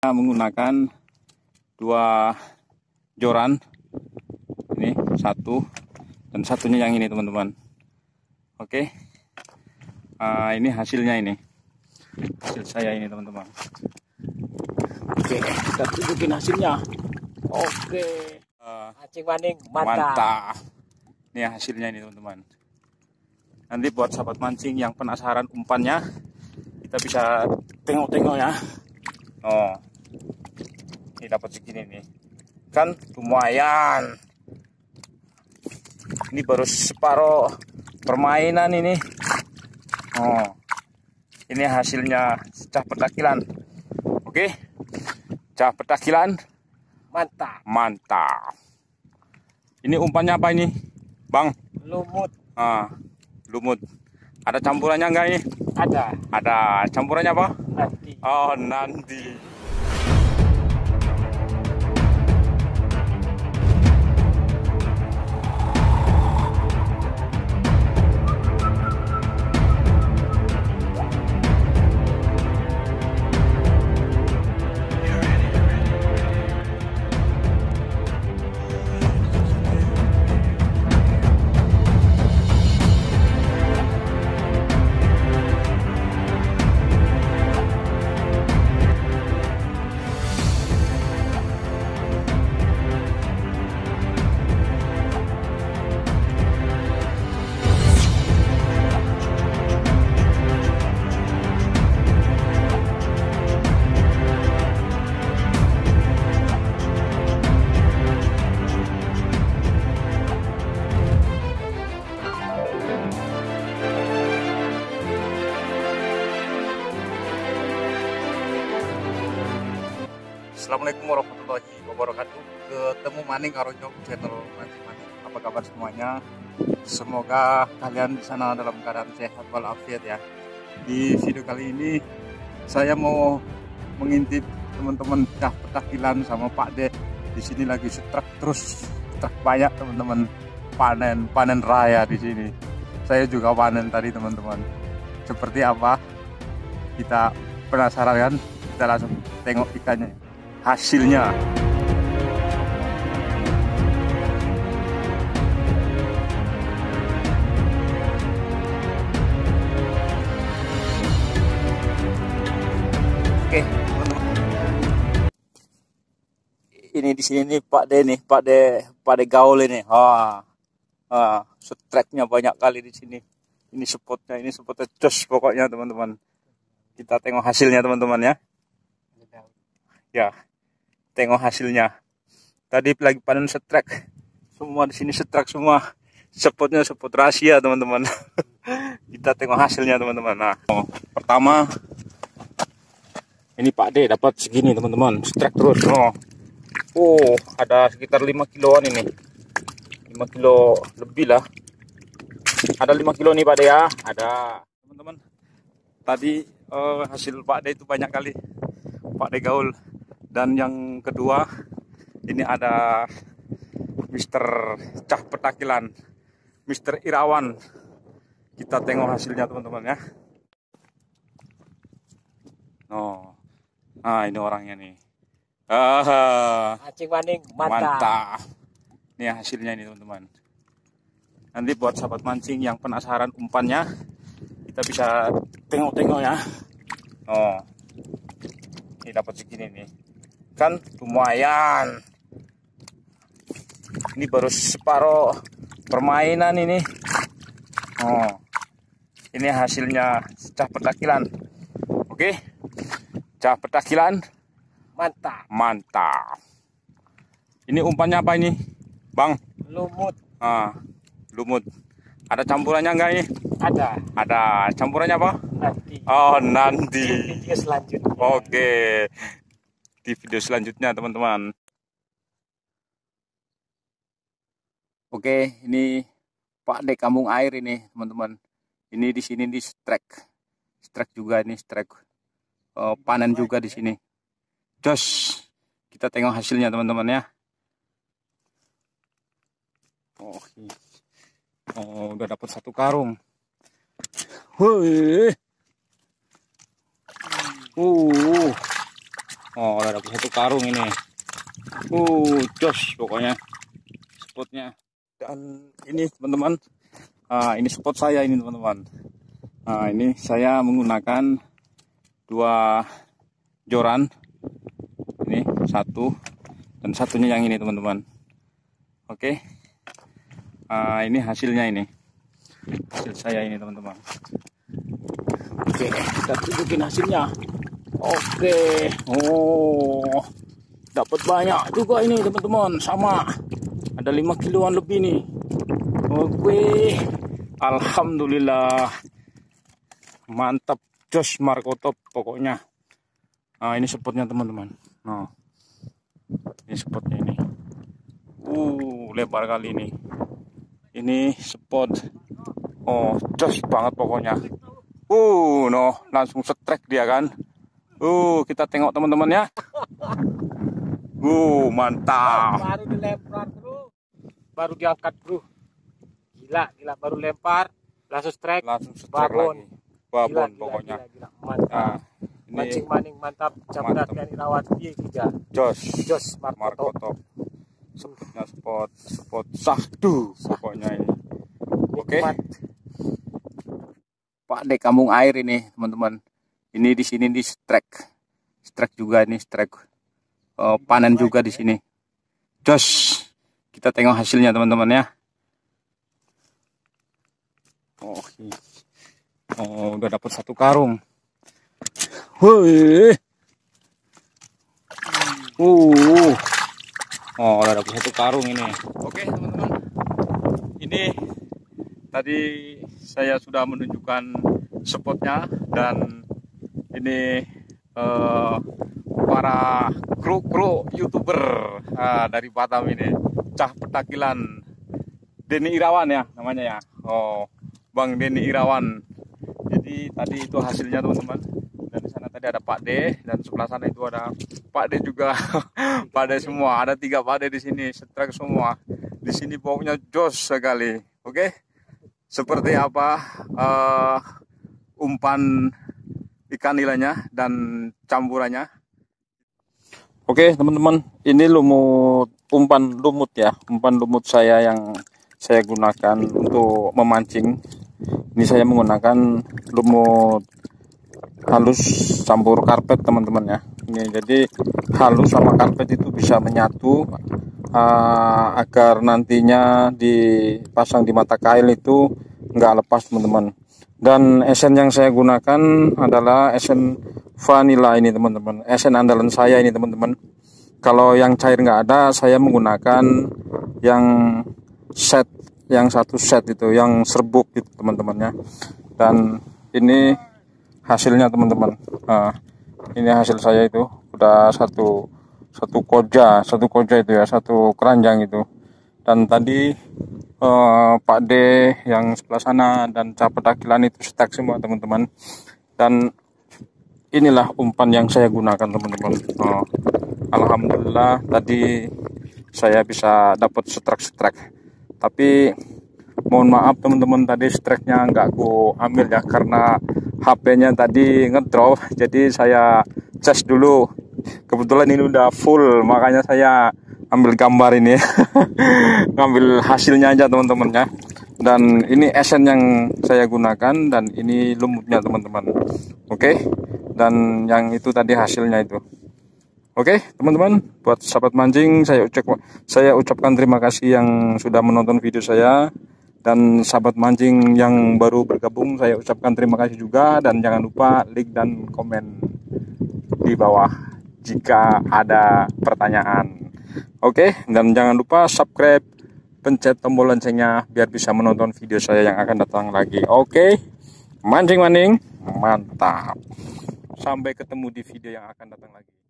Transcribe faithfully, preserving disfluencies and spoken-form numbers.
Menggunakan dua joran, ini satu dan satunya yang ini teman-teman. Oke, uh, ini hasilnya, ini hasil saya ini teman-teman. Oke, kita tunjukin hasilnya. Oke, uh, mancing maning mantap. mantap. Ini hasilnya ini teman-teman. Nanti buat sahabat mancing yang penasaran umpannya, kita bisa tengok-tengok ya. Oh, ini dapat segini nih, kan lumayan. Ini baru separuh permainan ini. Oh, ini hasilnya cah petakilan. Oke, cah petakilan mantap. Mantap. Ini umpannya apa ini, Bang? Lumut. Ah, lumut. Ada campurannya enggak ini? Ada. Ada. Campurannya apa? Nanti. Oh, nanti. Assalamualaikum warahmatullahi wabarakatuh. Ketemu maning karo Nyok channel mancing-mancing. Apa kabar semuanya? Semoga kalian di sana dalam keadaan sehat walafiat ya. Di video kali ini saya mau mengintip teman-teman cah petakilan sama Pak De. Di sini lagi setrek terus, setrek banyak teman-teman, panen panen raya di sini. Saya juga panen tadi teman-teman. Seperti apa? Kita penasaran kan? Kita langsung tengok ikannya. Hasilnya. Oke, teman-teman. Ini di sini nih Pak De nih, Pak De, Pak De gaul ini. Ah, ah, streknya banyak kali di sini. Ini spotnya, ini spotnya jos pokoknya teman-teman. Kita tengok hasilnya teman-teman ya. Ya. Tengok hasilnya. Tadi lagi panen setrek. Semua di sini setrek semua. Spotnya spot rahasia teman-teman. Kita tengok hasilnya teman-teman. Nah, oh, pertama ini Pak De dapat segini teman-teman. Setrek terus. Oh. Oh, ada sekitar lima kiloan ini. lima kilo lebih lah. Ada lima kilo nih Pak De ya. Ada teman-teman. Tadi oh, hasil Pak De itu banyak kali. Pak De gaul. Dan yang kedua, ini ada Mister Cah Petakilan, Mister Irawan. Kita tengok hasilnya teman-teman ya. Oh, ah ini orangnya nih. Ah, mancing maning mantap. Mantap. Ini hasilnya ini teman-teman. Nanti buat sahabat mancing yang penasaran umpannya, kita bisa tengok-tengok ya. Oh, ini dapat segini nih. Kan lumayan. Ini baru separuh permainan ini. Oh, ini hasilnya cah petakilan. Oke, cah petakilan mantap. Mantap. Ini umpannya apa ini, Bang? Lumut. Ah, lumut. Ada campurannya enggak ini? Ada. Ada. Campurannya apa? Nanti. Oh, nanti. Di video selanjutnya. Oke. Di video selanjutnya teman-teman. Oke, ini Pak De Kampung Air ini teman-teman. Ini di sini di strike, strike juga ini strike. Uh, panen juga di sini. Jos, kita tengok hasilnya teman-teman ya. Oh, oh udah dapat satu karung. Woi, uh. Oh, udah dapat satu karung ini. Uh, jos pokoknya spotnya. Dan ini teman-teman, uh, ini spot saya ini teman-teman. Nah, ini saya menggunakan dua joran. Ini satu dan satunya yang ini teman-teman. Oke. Uh, ini hasilnya ini. Hasil saya ini teman-teman. Oke, kita tunjukin hasilnya. Oke, oh, dapat banyak juga ini teman-teman, sama ada lima kiloan lebih nih. Oke, alhamdulillah, mantap, jos Markotop pokoknya. Nah, ini spotnya teman-teman. Nah, ini spotnya ini. Uh, lebar kali ini. Ini spot. Oh, jos banget pokoknya. Uh, no, langsung setrek dia kan. Uh, kita tengok teman-teman ya. Uh, mantap. Baru dilempar bro, baru diangkat bro. Gila, gila baru lempar, langsung strike, Langsung setrek babon. lagi. Babon Gila, gila, pokoknya. Gila, gila. Mantap. Nah, ini Mancing maning mantap. Campuran yang dirawat iya kita. jos, Jos Markotop. Markotop. Spotnya spot, spot sahdu pokoknya ini. Oke. Pak Dek kampung air ini teman-teman. Ini di sini di strike, strike juga ini strike, uh, panen juga di sini. Jos, kita tengok hasilnya teman-teman ya. Oh, oh udah dapat satu karung. Woi, uh, oh udah dapat satu karung ini. Oke teman-teman, ini tadi saya sudah menunjukkan spotnya dan ini uh, para kru-kru YouTuber uh, dari Batam ini, Cah Petakilan, Denny Irawan ya namanya ya. Oh, Bang Denny Irawan. Jadi tadi itu hasilnya teman-teman. Dan di sana tadi ada Pak D dan sebelah sana itu ada Pak D juga. Pak D semua, ada tiga Pak D di sini, setrek semua. Di sini pokoknya jos sekali. Oke, seperti apa uh, umpan ikan nilainya dan campurannya. Oke teman-teman, ini lumut, umpan lumut ya, umpan lumut saya yang saya gunakan untuk memancing. Ini saya menggunakan lumut halus campur karpet teman-teman ya. Ini jadi halus sama karpet itu bisa menyatu uh, agar nantinya dipasang di mata kail itu nggak lepas teman-teman. Dan esen yang saya gunakan adalah esen vanilla ini teman-teman, esen andalan saya ini teman-teman. Kalau yang cair nggak ada, saya menggunakan yang set, yang satu set itu, yang serbuk gitu teman-teman ya. Dan ini hasilnya teman-teman. Nah, ini hasil saya itu udah satu satu koja, satu koja itu ya, satu keranjang itu. Dan tadi Uh, Pak D yang sebelah sana dan Cah Petakilan itu stuck semua teman-teman. Dan inilah umpan yang saya gunakan teman-teman. uh, Alhamdulillah tadi saya bisa dapat strike-strike. Tapi mohon maaf teman-teman, tadi strike-nya nggak aku ambil ya karena H P-nya tadi ngedrop. Jadi saya cas dulu. Kebetulan ini udah full, makanya saya ambil gambar ini. Ngambil hasilnya aja teman-teman ya. Dan ini esen yang saya gunakan dan ini lumutnya teman-teman. Oke, dan yang itu tadi hasilnya itu. Oke teman-teman, buat sahabat mancing saya ucap saya ucapkan terima kasih yang sudah menonton video saya. Dan sahabat mancing yang baru bergabung saya ucapkan terima kasih juga. Dan jangan lupa like dan komen di bawah jika ada pertanyaan. Oke, dan jangan lupa subscribe, pencet tombol loncengnya biar bisa menonton video saya yang akan datang lagi. Oke, mancing-mancing, mantap. Sampai ketemu di video yang akan datang lagi.